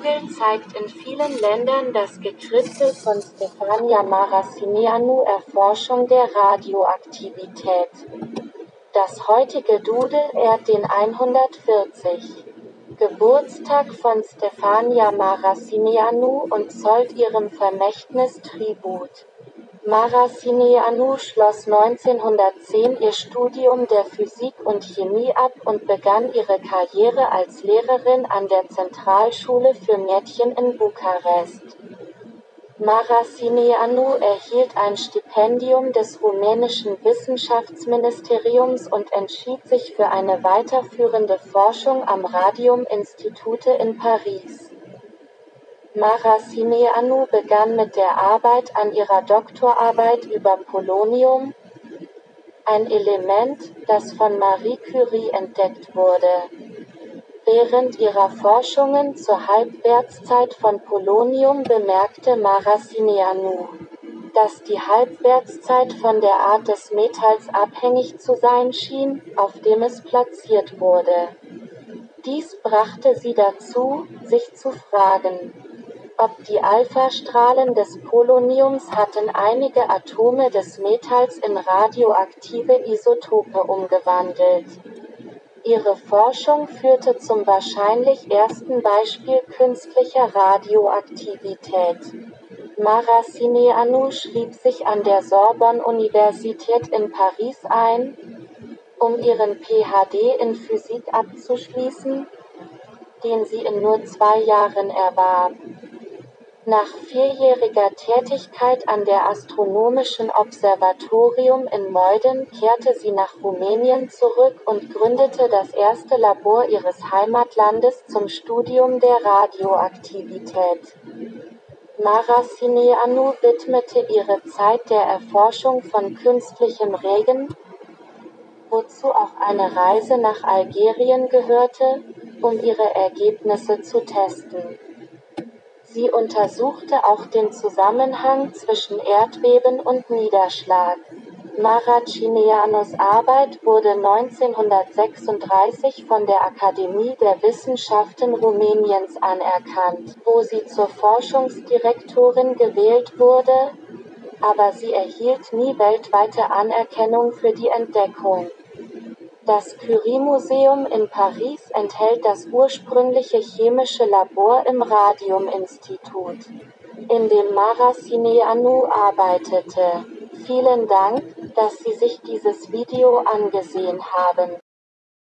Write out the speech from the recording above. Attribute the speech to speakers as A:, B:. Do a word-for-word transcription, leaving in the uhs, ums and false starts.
A: Google zeigt in vielen Ländern das Gekritzel von Stefania Maracineanu Erforschung der Radioaktivität. Das heutige Doodle ehrt den hundertvierzig. Geburtstag von Stefania Maracineanu und zollt ihrem Vermächtnis Tribut. Maracineanu schloss neunzehnhundertzehn ihr Studium der Physik und Chemie ab und begann ihre Karriere als Lehrerin an der Zentralschule für Mädchen in Bukarest. Maracineanu erhielt ein Stipendium des rumänischen Wissenschaftsministeriums und entschied sich für eine weiterführende Forschung am Radium-Institute in Paris. Maracineanu begann mit der Arbeit an ihrer Doktorarbeit über Polonium, ein Element, das von Marie Curie entdeckt wurde. Während ihrer Forschungen zur Halbwertszeit von Polonium bemerkte Maracineanu, dass die Halbwertszeit von der Art des Metalls abhängig zu sein schien, auf dem es platziert wurde. Dies brachte sie dazu, sich zu fragen, ob die Alphastrahlen des Poloniums hatten einige Atome des Metalls in radioaktive Isotope umgewandelt. Ihre Forschung führte zum wahrscheinlich ersten Beispiel künstlicher Radioaktivität. Maracineanu schrieb sich an der Sorbonne-Universität in Paris ein, um ihren P H D in Physik abzuschließen, den sie in nur zwei Jahren erwarb. Nach vierjähriger Tätigkeit an der Astronomischen Observatorium in Meudon kehrte sie nach Rumänien zurück und gründete das erste Labor ihres Heimatlandes zum Studium der Radioaktivität. Maracineanu widmete ihre Zeit der Erforschung von künstlichem Regen, wozu auch eine Reise nach Algerien gehörte, um ihre Ergebnisse zu testen. Sie untersuchte auch den Zusammenhang zwischen Erdbeben und Niederschlag. Maracineanus Arbeit wurde neunzehnhundertsechsunddreißig von der Akademie der Wissenschaften Rumäniens anerkannt, wo sie zur Forschungsdirektorin gewählt wurde, aber sie erhielt nie weltweite Anerkennung für die Entdeckung. Das Curie-Museum in Paris enthält das ursprüngliche chemische Labor im Radium-Institut, in dem Maracineanu arbeitete. Vielen Dank, dass Sie sich dieses Video angesehen haben.